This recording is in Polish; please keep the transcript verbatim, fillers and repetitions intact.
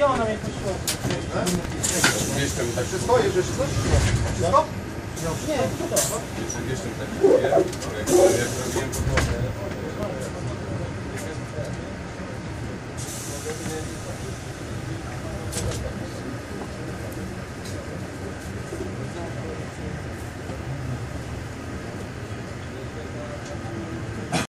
Gdzie ona mnie poszła? Jeszcze mi tak wszystko? Jeszcze wszystko? Wszystko? Nie, to to. Jeszcze mi tak